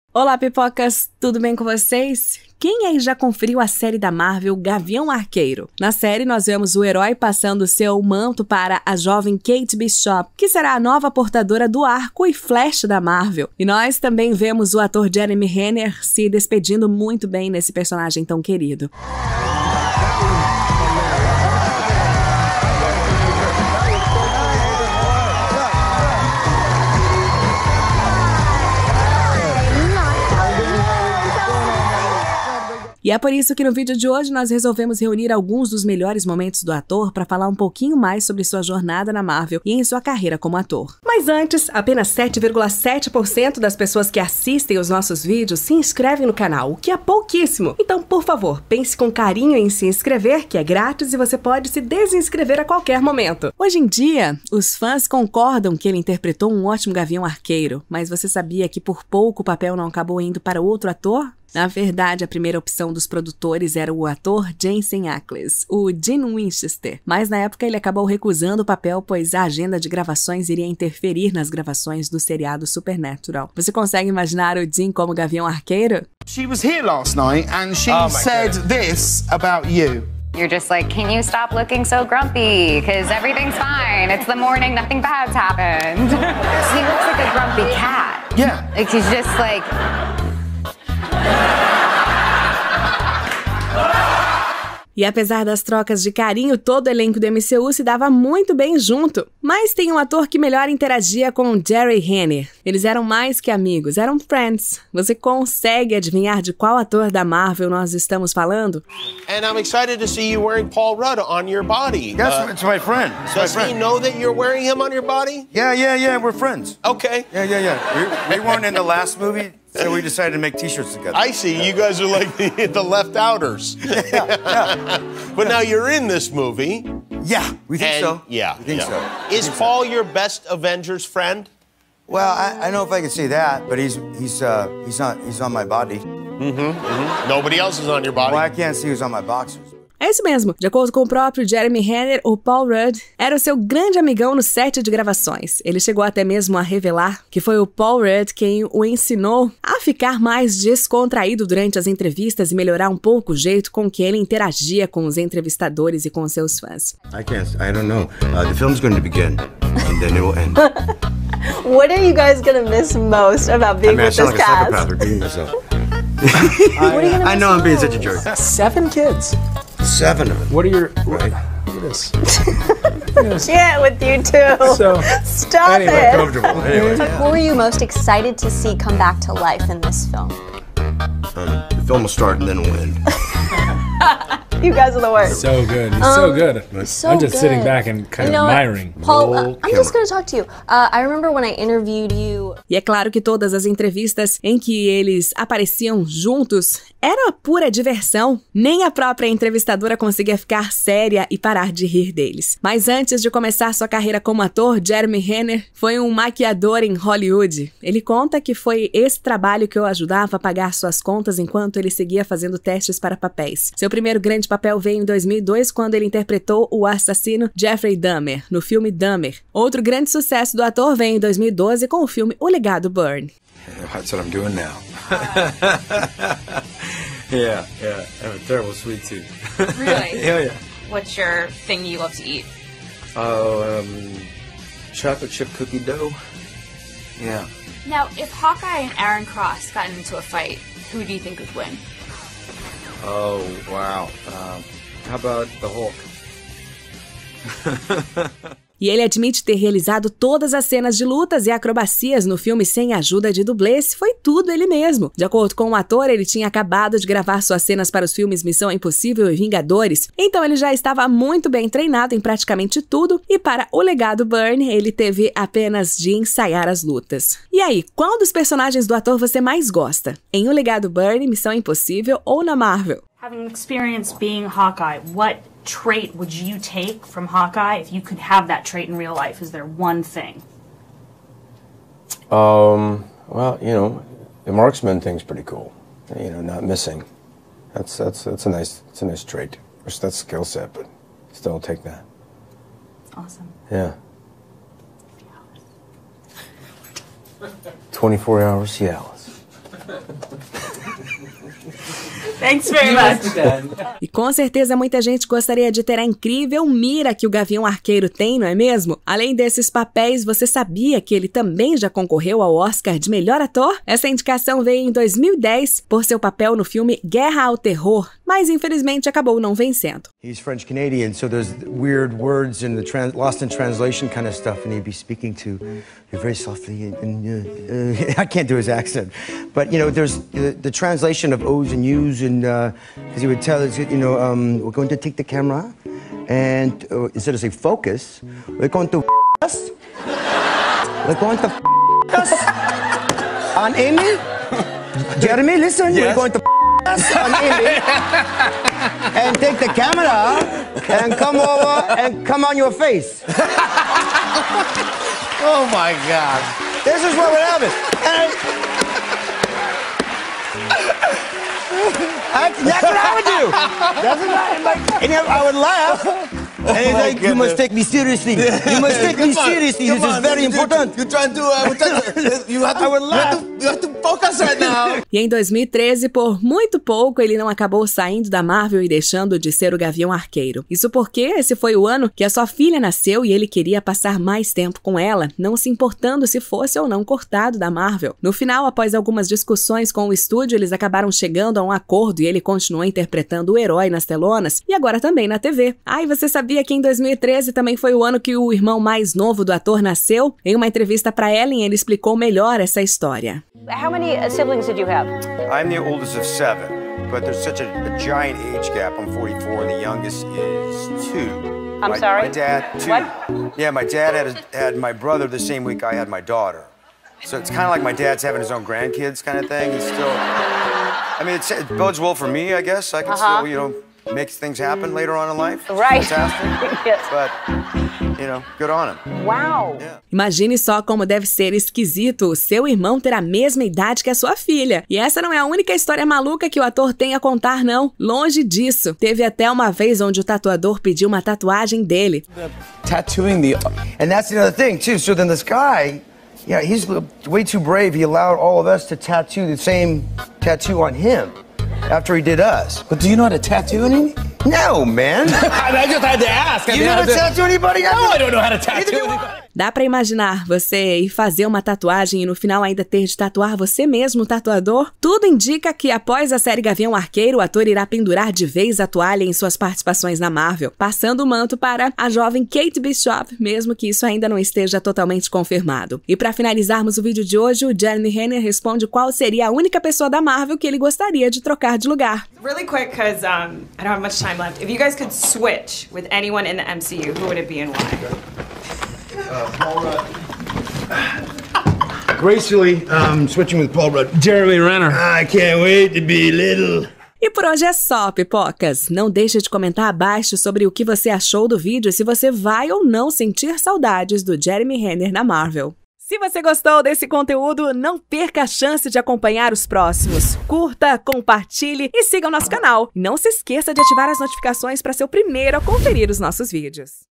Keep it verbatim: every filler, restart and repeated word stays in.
Olá, pipocas! Tudo bem com vocês? Quem aí já conferiu a série da Marvel Gavião Arqueiro? Na série, nós vemos o herói passando seu manto para a jovem Kate Bishop, que será a nova portadora do arco e flecha da Marvel. E nós também vemos o ator Jeremy Renner se despedindo muito bem nesse personagem tão querido. E é por isso que no vídeo de hoje nós resolvemos reunir alguns dos melhores momentos do ator para falar um pouquinho mais sobre sua jornada na Marvel e em sua carreira como ator. Mas antes, apenas sete vírgula sete por cento das pessoas que assistem os nossos vídeos se inscrevem no canal, o que é pouquíssimo. Então, por favor, pense com carinho em se inscrever, que é grátis e você pode se desinscrever a qualquer momento. Hoje em dia, os fãs concordam que ele interpretou um ótimo Gavião Arqueiro, mas você sabia que por pouco o papel não acabou indo para outro ator? Na verdade, a primeira opção dos produtores era o ator Jensen Ackles, o Dean Winchester, mas na época ele acabou recusando o papel, pois a agenda de gravações iria interferir nas gravações do seriado Supernatural. Você consegue imaginar o Dean como Gavião Arqueiro? She was here last night and she oh said God. this about you. You're just like, can you stop looking so grumpy? Because everything's fine. It's the morning, nothing bad's happened. He looks like a grumpy cat. Yeah. Like he's just like... E apesar das trocas de carinho, todo o elenco do M C U se dava muito bem junto. Mas tem um ator que melhor interagia com o Jeremy Renner. Eles eram mais que amigos, eram friends. Você consegue adivinhar de qual ator da Marvel nós estamos falando? And I'm excited to see you wearing Paul Rudd on your body. Yes, uh, it's my friend. It's does my friend. he know that you're wearing him on your body? Yeah, yeah, yeah, we're friends. Okay. Yeah, yeah, yeah. We, we weren't in the last movie. So we decided to make t-shirts together. I see. You guys are like the, the left-outers. Yeah, yeah. But now you're in this movie. Yeah, we think and, so. Yeah, we think yeah. so. Is think Paul so. your best Avengers friend? Well, I, I don't know if I can say that, but he's he's uh he's not he's on my body. Mm-hmm, mm-hmm. Nobody else is on your body. Well, I can't see who's on my boxers. É isso mesmo. De acordo com o próprio Jeremy Renner, o Paul Rudd era o seu grande amigão no set de gravações. Ele chegou até mesmo a revelar que foi o Paul Rudd quem o ensinou a ficar mais descontraído durante as entrevistas e melhorar um pouco o jeito com que ele interagia com os entrevistadores e com seus fãs. I can't, I don't know. Uh, the film's going to begin, and then it will end. What are you guys going to miss most about being I mean, with I sound this like cast? a psychopath repeating myself. What are you gonna I know miss I'm being most? such a jerk. That's seven kids. Seven of them. What are your... Right. Look at this. Yeah, with you too. So, Stop anyway, it. Comfortable. Anyway, yeah. Who are you most excited to see come back to life in this film? Um, the film will start and then it will end. You guys are the worst. So good. He's so good. So I'm just good. sitting back and kind You know of what? admiring. Paul, uh, Roll I'm just going to talk to you. Uh, I remember when I interviewed you. E é claro que todas as entrevistas em que eles apareciam juntos era pura diversão. Nem a própria entrevistadora conseguia ficar séria e parar de rir deles. Mas antes de começar sua carreira como ator, Jeremy Renner foi um maquiador em Hollywood. Ele conta que foi esse trabalho que o ajudava a pagar suas contas enquanto ele seguia fazendo testes para papéis. Seu primeiro grande papel veio em dois mil e dois, quando ele interpretou o assassino Jeffrey Dahmer, no filme Dahmer. Outro grande sucesso do ator veio em dois mil e doze com o filme O Legado Bourne. That's what I'm doing now. yeah, yeah. I have a terrible sweet tooth. Really? Yeah, yeah. What's your thing you love to eat? Oh, um, chocolate chip cookie dough. Yeah. Now, if Hawkeye and Aaron Cross got into a fight, who do you think would win? Oh, wow. Um, how about the Hulk? E ele admite ter realizado todas as cenas de lutas e acrobacias no filme sem ajuda de dublês, foi tudo ele mesmo. De acordo com o ator, ele tinha acabado de gravar suas cenas para os filmes Missão Impossível e Vingadores, então ele já estava muito bem treinado em praticamente tudo, e para O Legado Bourne, ele teve apenas de ensaiar as lutas. E aí, qual dos personagens do ator você mais gosta? Em O Legado Bourne, Missão Impossível ou na Marvel? Having experience being Hawkeye, what trait would you take from Hawkeye if you could have that trait in real life? Is there one thing? Um, well, you know, the marksman thing's pretty cool. You know, not missing. That's that's that's a nice it's a nice trait. That's a skill set, but still I'll take that. Awesome. Yeah. twenty-four hours Cialis. Thanks very much. E com certeza muita gente gostaria de ter a incrível mira que o Gavião Arqueiro tem, não é mesmo? Além desses papéis, você sabia que ele também já concorreu ao Oscar de melhor ator? Essa indicação veio em dois mil e dez por seu papel no filme Guerra ao Terror, mas infelizmente acabou não vencendo. He's French Canadian, so there's weird words in the trans lost in translation kind of stuff, and he'd be speaking to you very softly. And, and uh, uh, I can't do his accent, but you know, there's the, the translation of O's and U's, and because uh, he would tell us, you know, um, we're going to take the camera, and uh, instead of say focus, we're going to us. We're going to us on Amy. Jeremy, listen, yes. We're going to us on Amy. And take the camera and come over and come on your face. Oh my God. This is what would happen. And I, that's what I would do. That's what I, like, and I would laugh. And he's oh like, goodness. You must take me seriously. You must take me seriously. This is very important. You're trying to, uh, to, you have to, I would laugh. You have to focus right now. E em dois mil e treze, por muito pouco, ele não acabou saindo da Marvel e deixando de ser o Gavião Arqueiro. Isso porque esse foi o ano que a sua filha nasceu e ele queria passar mais tempo com ela, não se importando se fosse ou não cortado da Marvel. No final, após algumas discussões com o estúdio, eles acabaram chegando a um acordo e ele continuou interpretando o herói nas telonas e agora também na T V. Ah, e você sabia que em dois mil e treze também foi o ano que o irmão mais novo do ator nasceu? Em uma entrevista para Ellen, ele explicou melhor essa história. How many siblings did you have? I'm the oldest of seven, but there's such a, a giant age gap. I'm forty-four, and the youngest is two. I'm my, sorry? My dad, two. What? Yeah, my dad had, a, had my brother the same week I had my daughter. So it's kind of like my dad's having his own grandkids kind of thing. He's still, I mean, it's, it bodes well for me, I guess. I can uh-huh. still, you know, make things happen later on in life. Right. Fantastic. Yes. But, you know, good on him. Wow. Yeah. Imagine só como deve ser esquisito o seu irmão ter a mesma idade que a sua filha. E essa não é a única história maluca que o ator tem a contar, não. Longe disso. Teve até uma vez onde o tatuador pediu uma tatuagem dele. Tattooing the... And that's another thing, too. So then this guy... Yeah, he's way too brave. He allowed all of us to tattoo the same tattoo on him after he did us. But do you know how to tattoo anything? No, man. I just had to ask. You know how to tattoo anybody? No, I don't know how to tattoo anybody. Dá pra imaginar você ir fazer uma tatuagem e no final ainda ter de tatuar você mesmo, tatuador? Tudo indica que após a série Gavião Arqueiro, o ator irá pendurar de vez a toalha em suas participações na Marvel, passando o manto para a jovem Kate Bishop, mesmo que isso ainda não esteja totalmente confirmado. E para finalizarmos o vídeo de hoje, o Jeremy Renner responde qual seria a única pessoa da Marvel que ele gostaria de trocar de lugar. Really quick, because um, I don't have much time left. If you guys could switch with anyone in the M C U, who would it be and why? Uh, Paul Rudd. Gracefully, um, switching with Paul Rudd. Jeremy Renner. I can't wait to be little. E por hoje é só, pipocas! Não deixe de comentar abaixo sobre o que você achou do vídeo e se você vai ou não sentir saudades do Jeremy Renner na Marvel. Se você gostou desse conteúdo, não perca a chance de acompanhar os próximos. Curta, compartilhe e siga o nosso canal. Não se esqueça de ativar as notificações para ser o primeiro a conferir os nossos vídeos.